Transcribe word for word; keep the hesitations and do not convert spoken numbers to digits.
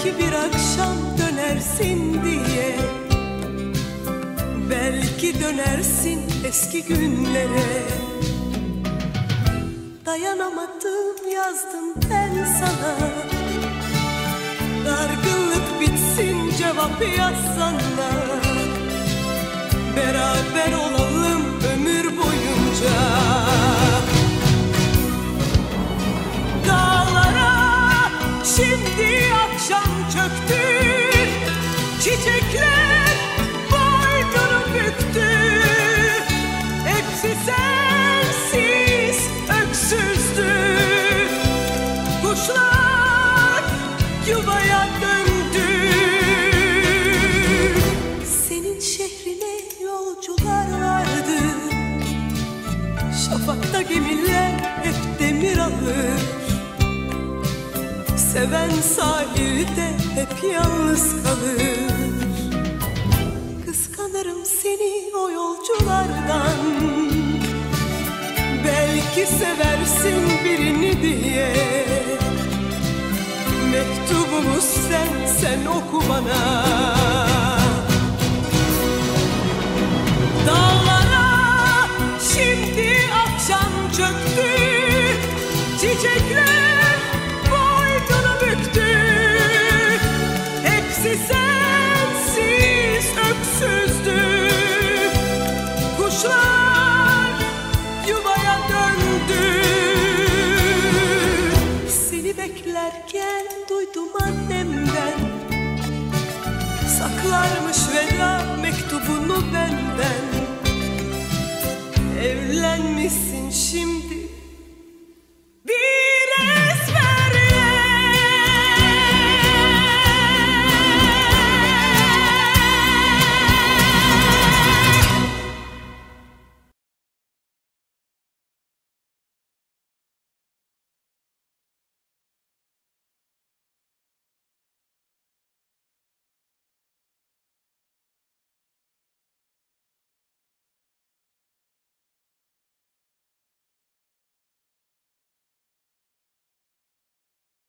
Belki bir akşam dönersin diye, belki dönersin eski günlere. Dayanamadım, yazdım ben sana, dargınlık bitsin cevap yazsana. Beraber olalım ömür boyunca. Dağlara şimdi akşam çöktü, çiçekler boynunu büktü. Hepsi sensiz öksüzdü. Kuşlar yuvaya döndü. Senin şehrine yolcular vardı. Şafakta gemiler hep demir alır. Seven sahilde hep yalnız kalır. Kıskanırım seni o yolculardan, belki seversin birini diye. Mektubumuz sen, sen oku bana. Dağlara şimdi akşam çöktü, çiçekler boynunu büktü. Hepsi sensiz öksüzdü. Kuşlar yuvaya döndü. Seni beklerken duydum annemden, saklarmış veda mektubunu benden. Evlenmişsin şimdi